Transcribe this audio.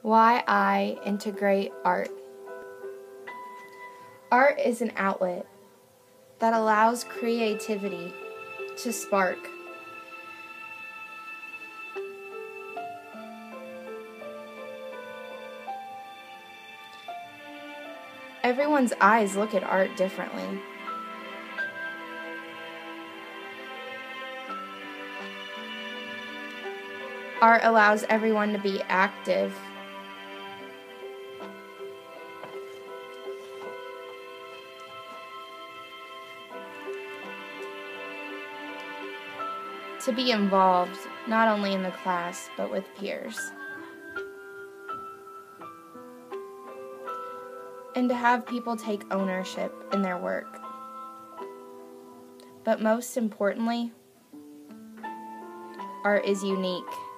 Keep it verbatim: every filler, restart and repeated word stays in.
Why I integrate art. Art is an outlet that allows creativity to spark. Everyone's eyes look at art differently. Art allows everyone to be active. To be involved, not only in the class, but with peers. And to have people take ownership in their work. But most importantly, art is unique.